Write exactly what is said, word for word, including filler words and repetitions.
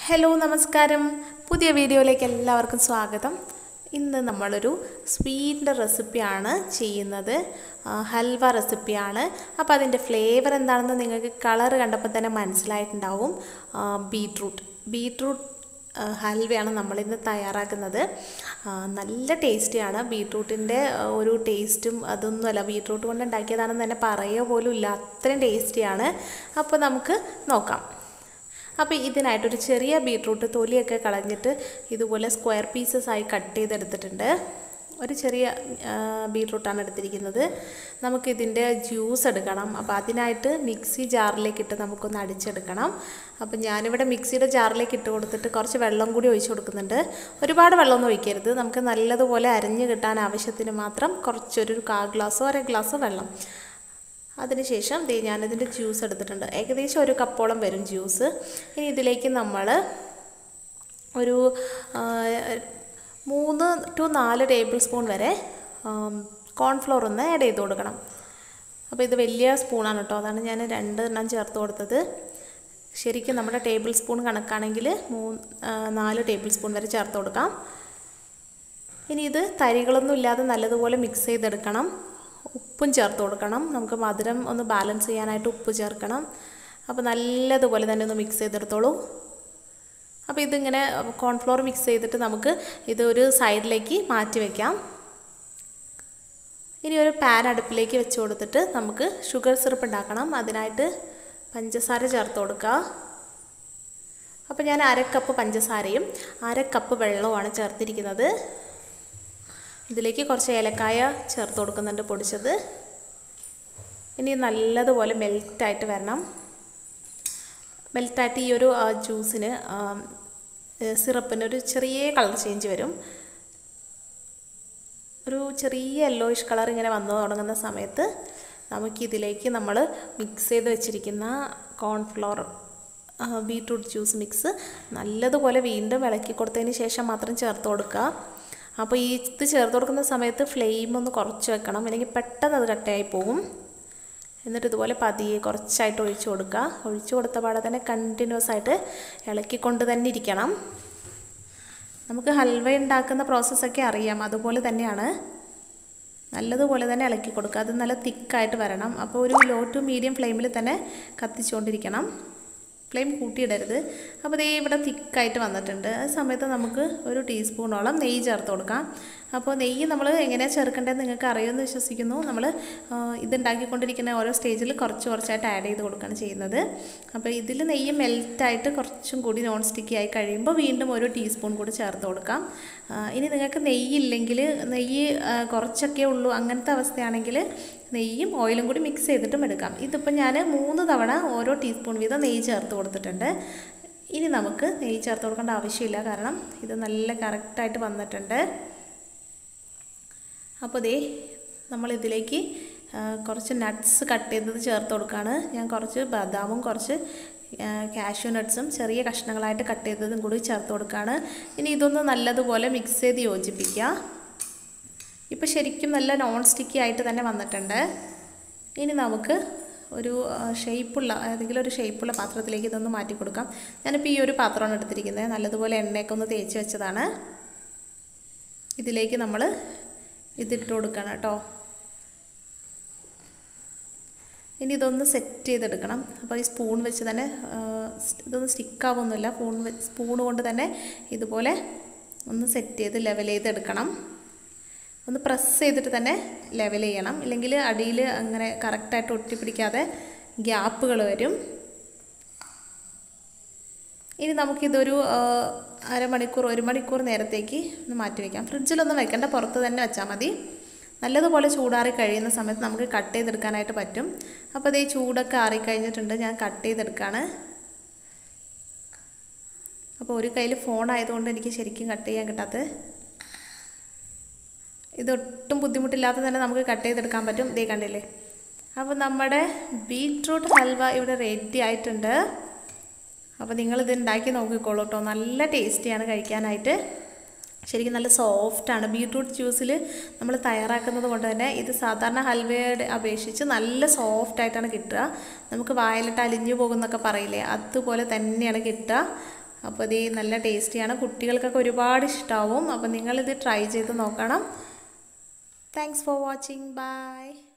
Hello നമസ്കാരം പുതിയ വീഡിയോയിലേക്ക് എല്ലാവർക്കും സ്വാഗതം. ഇന്ന് നമ്മളൊരു സ്വീറ്റിൻ്റെ റെസിപ്പിയാണ് ചെയ്യുന്നത്. ഹൽവ റെസിപ്പിയാണ്. അപ്പോൾ അതിൻ്റെ ഫ്ലേവർ എന്താണെന്ന് നിങ്ങൾക്ക് കളർ കണ്ടപ്പോൾ തന്നെ മനസ്സിലായിട്ടുണ്ടാവും. ബീട്രൂട്ട് ബീട്രൂട്ട് ഹൽവയാണ് നമ്മളിന്ന് തയ്യാറാക്കുന്നത്. നല്ല ടേസ്റ്റിയാണ്. ബീട്രൂട്ടിൻ്റെ ഒരു ടേസ്റ്റും അതൊന്നുമല്ല, ബീട്രൂട്ട് കൊണ്ട് ഉണ്ടാക്കിയതാണെന്ന് തന്നെ പറയുക പോലും ഇല്ല, അത്രയും ടേസ്റ്റിയാണ്. അപ്പോൾ നമുക്ക് നോക്കാം. അപ്പോൾ ഇതിനായിട്ടൊരു ചെറിയ ബീട്രൂട്ട് തൊലിയൊക്കെ കളഞ്ഞിട്ട് ഇതുപോലെ സ്ക്വയർ പീസസ് ആയി കട്ട് ചെയ്തെടുത്തിട്ടുണ്ട്. ഒരു ചെറിയ ബീട്രൂട്ടാണ് എടുത്തിരിക്കുന്നത്. നമുക്കിതിൻ്റെ ജ്യൂസ് എടുക്കണം. അപ്പോൾ അതിനായിട്ട് മിക്സി ജാറിലേക്ക് ഇട്ട് നമുക്കൊന്ന് അടിച്ചെടുക്കണം. അപ്പോൾ ഞാനിവിടെ മിക്സിയുടെ ജാറിലേക്ക് ഇട്ട് കൊടുത്തിട്ട് കുറച്ച് വെള്ളം കൂടി ഒഴിച്ച് കൊടുക്കുന്നുണ്ട്. ഒരുപാട് വെള്ളമൊന്നും ഒഴിക്കരുത്. നമുക്ക് നല്ലതുപോലെ അരിഞ്ഞ് കിട്ടാൻ ആവശ്യത്തിന് മാത്രം കുറച്ചൊരു കാ ഗ്ലാസ്സോ അര ഗ്ലാസ്സോ വെള്ളം. അതിനുശേഷം ദേ ഞാനിതിൻ്റെ ജ്യൂസ് എടുത്തിട്ടുണ്ട്. ഏകദേശം ഒരു കപ്പോളം വരും ജ്യൂസ്. ഇനി ഇതിലേക്ക് നമ്മൾ ഒരു മൂന്ന് ടു നാല് ടേബിൾ സ്പൂൺ വരെ കോൺഫ്ലോർ ഒന്ന് ആഡ് ചെയ്ത് കൊടുക്കണം. അപ്പോൾ ഇത് വലിയ സ്പൂണാണ് കേട്ടോ, അതാണ് ഞാൻ രണ്ട് എണ്ണം ചേർത്ത് കൊടുത്തത്. ശരിക്കും നമ്മുടെ ടേബിൾ സ്പൂൺ കണക്കാണെങ്കിൽ മൂന്ന് നാല് ടേബിൾ സ്പൂൺ വരെ ചേർത്ത് കൊടുക്കാം. ഇനി ഇത് തരികളൊന്നും ഇല്ലാതെ നല്ലതുപോലെ മിക്സ് ചെയ്തെടുക്കണം. ഉപ്പും ചേർത്ത് കൊടുക്കണം. നമുക്ക് മധുരം ഒന്ന് ബാലൻസ് ചെയ്യാനായിട്ട് ഉപ്പ് ചേർക്കണം. അപ്പോൾ നല്ലതുപോലെ തന്നെ ഒന്ന് മിക്സ് ചെയ്തെടുത്തോളൂ. അപ്പോൾ ഇതിങ്ങനെ കോൺഫ്ലോർ മിക്സ് ചെയ്തിട്ട് നമുക്ക് ഇതൊരു സൈഡിലേക്ക് മാറ്റി വയ്ക്കാം. ഇനി ഒരു പാൻ അടുപ്പിലേക്ക് വെച്ച് കൊടുത്തിട്ട് നമുക്ക് ഷുഗർ സിറപ്പ് ഉണ്ടാക്കണം. അതിനായിട്ട് പഞ്ചസാര ചേർത്ത് കൊടുക്കുക. അപ്പോൾ ഞാൻ അര കപ്പ് പഞ്ചസാരയും അര കപ്പ് വെള്ളവുമാണ് ചേർത്തിരിക്കുന്നത്. ഇതിലേക്ക് കുറച്ച് ഏലക്കായ ചേർത്ത് കൊടുക്കുന്നുണ്ട് പൊടിച്ചത്. ഇനി നല്ലതുപോലെ മെൽറ്റായിട്ട് വരണം. മെൽറ്റായിട്ട് ഈ ഒരു ജ്യൂസിന് സിറപ്പിന് ഒരു ചെറിയ കളർ ചേഞ്ച് വരും. ഒരു ചെറിയ യെല്ലോയിഷ് കളർ ഇങ്ങനെ വന്നു തുടങ്ങുന്ന സമയത്ത് നമുക്കിതിലേക്ക് നമ്മൾ മിക്സ് ചെയ്ത് വെച്ചിരിക്കുന്ന കോൺഫ്ലോർ ബീട്രൂട്ട് ജ്യൂസ് മിക്സ് നല്ലതുപോലെ വീണ്ടും ഇളക്കി കൊടുത്തതിന് ശേഷം മാത്രം ചേർത്ത് കൊടുക്കുക. അപ്പോൾ ഈ ഇത് ചേർത്ത് കൊടുക്കുന്ന സമയത്ത് ഫ്ലെയിം ഒന്ന് കുറച്ച് വെക്കണം, അല്ലെങ്കിൽ പെട്ടെന്ന് അത് കട്ടയായി പോകും. എന്നിട്ട് ഇതുപോലെ പതിയെ കുറച്ചായിട്ട് ഒഴിച്ചു കൊടുക്കുക. ഒഴിച്ചു കൊടുത്ത പാടെ തന്നെ കണ്ടിന്യൂസ് ആയിട്ട് ഇളക്കിക്കൊണ്ട് തന്നെ ഇരിക്കണം. നമുക്ക് ഹൽവ ഉണ്ടാക്കുന്ന പ്രോസസ്സൊക്കെ അറിയാം, അതുപോലെ തന്നെയാണ്. നല്ലതുപോലെ തന്നെ ഇളക്കി കൊടുക്കുക. അത് നല്ല തിക്കായിട്ട് വരണം. അപ്പോൾ ഒരു ലോ ടു മീഡിയം ഫ്ലെയിമിൽ തന്നെ കത്തിച്ചുകൊണ്ടിരിക്കണം. ഫ്ലെയിം കൂട്ടിയിടരുത്. അപ്പോൾ ദേ ഇവിടെ തിക്കായിട്ട് വന്നിട്ടുണ്ട്. ആ സമയത്ത് നമുക്ക് ഒരു ടീസ്പൂണോളം നെയ്യ് ചേർത്ത് കൊടുക്കാം. അപ്പോൾ നെയ്യ് നമ്മൾ എങ്ങനെയാണ് ചേർക്കേണ്ടതെന്ന് നിങ്ങൾക്ക് അറിയുമെന്ന് വിശ്വസിക്കുന്നു. നമ്മൾ ഇതുണ്ടാക്കിക്കൊണ്ടിരിക്കുന്ന ഓരോ സ്റ്റേജിൽ കുറച്ച് കുറച്ചായിട്ട് ആഡ് ചെയ്ത് കൊടുക്കുകയാണ് ചെയ്യുന്നത്. അപ്പോൾ ഇതിൽ നെയ്യ് മെൽറ്റായിട്ട് കുറച്ചും കൂടി നോൺ സ്റ്റിക്കി ആയി കഴിയുമ്പോൾ വീണ്ടും ഒരു ടീസ്പൂൺ കൂടി ചേർത്ത് കൊടുക്കാം. ഇനി നിങ്ങൾക്ക് നെയ്യില്ലെങ്കിൽ, നെയ്യ് കുറച്ചൊക്കെ ഉള്ളൂ അങ്ങനത്തെ അവസ്ഥയാണെങ്കിൽ നെയ്യും ഓയിലും കൂടി മിക്സ് ചെയ്തിട്ടും എടുക്കാം. ഇതിപ്പോൾ ഞാൻ മൂന്ന് തവണ ഓരോ ടീസ്പൂൺ വീതം നെയ്യ് ചേർത്ത് കൊടുത്തിട്ടുണ്ട്. ഇനി നമുക്ക് നെയ്യ് ചേർത്ത് കൊടുക്കേണ്ട ആവശ്യമില്ല, കാരണം ഇത് നല്ല കറക്റ്റായിട്ട് വന്നിട്ടുണ്ട്. അപ്പോൾ ദേ നമ്മളിതിലേക്ക് കുറച്ച് നട്ട്സ് കട്ട് ചെയ്തത് ചേർത്ത് കൊടുക്കുകയാണ്. ഞാൻ കുറച്ച് ബദാമും കുറച്ച് കാഷ്യൂ നട്ട്സും ചെറിയ കഷ്ണങ്ങളായിട്ട് കട്ട് ചെയ്തതും കൂടി ചേർത്ത് കൊടുക്കുകയാണ്. ഇനി ഇതൊന്ന് നല്ലതുപോലെ മിക്സ് ചെയ്ത് യോജിപ്പിക്കുക. ഇപ്പോൾ ശരിക്കും നല്ല നോൺ സ്റ്റിക്കി ആയിട്ട് തന്നെ വന്നിട്ടുണ്ട്. ഇനി നമുക്ക് ഒരു ഷേപ്പുള്ള ഏതെങ്കിലും ഒരു ഷേപ്പുള്ള പാത്രത്തിലേക്ക് ഇതൊന്ന് മാറ്റി കൊടുക്കാം. ഞാനിപ്പോൾ ഈ ഒരു പാത്രമാണ് എടുത്തിരിക്കുന്നത്. നല്ലതുപോലെ എണ്ണയൊക്കെ ഒന്ന് തേച്ച് വെച്ചതാണ്. ഇതിലേക്ക് നമ്മൾ ഇതിട്ട് കൊടുക്കണം കേട്ടോ. ഇനി ഇതൊന്ന് സെറ്റ് ചെയ്തെടുക്കണം. അപ്പോൾ ഈ സ്പൂൺ വെച്ച് തന്നെ ഇതൊന്നും സ്റ്റിക്കാവൊന്നുമില്ല. സ്പൂൺ സ്പൂൺ കൊണ്ട് തന്നെ ഇതുപോലെ ഒന്ന് സെറ്റ് ചെയ്ത് ലെവൽ ചെയ്തെടുക്കണം. ഒന്ന് പ്രസ് ചെയ്തിട്ട് തന്നെ ലെവൽ ചെയ്യണം, ഇല്ലെങ്കിൽ അടിയിൽ അങ്ങനെ കറക്റ്റായിട്ട് ഒട്ടിപ്പിടിക്കാതെ ഗ്യാപ്പുകൾ വരും. ഇനി നമുക്കിതൊരു അരമണിക്കൂർ ഒരു മണിക്കൂർ നേരത്തേക്ക് ഒന്ന് മാറ്റി വയ്ക്കാം. ഫ്രിഡ്ജിലൊന്നും വെക്കേണ്ട, പുറത്ത് തന്നെ വെച്ചാൽ മതി. നല്ലതുപോലെ ചൂടാറി കഴിയുന്ന സമയത്ത് നമുക്ക് കട്ട് ചെയ്തെടുക്കാനായിട്ട് പറ്റും. അപ്പോൾ അതേ ചൂടൊക്കെ ആറിക്കഴിഞ്ഞിട്ടുണ്ട്. ഞാൻ കട്ട് ചെയ്തെടുക്കുകയാണ്. അപ്പോൾ ഒരു കയ്യിൽ ഫോൺ ആയതുകൊണ്ട് എനിക്ക് ശരിക്കും കട്ട് ചെയ്യാൻ കിട്ടാത്തത്. ഇതൊട്ടും ബുദ്ധിമുട്ടില്ലാതെ തന്നെ നമുക്ക് കട്ട് ചെയ്തെടുക്കാൻ പറ്റും. ഇതേ കണ്ടില്ലേ. അപ്പോൾ നമ്മുടെ ബീട്രൂട്ട് ഹൽവ ഇവിടെ റെഡി ആയിട്ടുണ്ട്. അപ്പോൾ നിങ്ങളിത് ഉണ്ടാക്കി നോക്കിക്കോളൂ കേട്ടോ. നല്ല ടേസ്റ്റിയാണ് കഴിക്കാനായിട്ട്. ശരിക്കും നല്ല സോഫ്റ്റാണ്. ബീട്രൂട്ട് ജ്യൂസിൽ നമ്മൾ തയ്യാറാക്കുന്നത് കൊണ്ട് തന്നെ ഇത് സാധാരണ ഹൽവയുടെ അപേക്ഷിച്ച് നല്ല സോഫ്റ്റായിട്ടാണ് കിട്ടുക. നമുക്ക് വായിലിട്ട് അലിഞ്ഞു പോകുന്നൊക്കെ പറയില്ലേ, അതുപോലെ തന്നെയാണ് കിട്ടുക. അപ്പോൾ ഇത് നല്ല ടേസ്റ്റിയാണ്, കുട്ടികൾക്കൊക്കെ ഒരുപാട് ഇഷ്ടമാവും. അപ്പോൾ നിങ്ങളിത് ട്രൈ ചെയ്ത് നോക്കണം. Thanks for watching. ബൈ.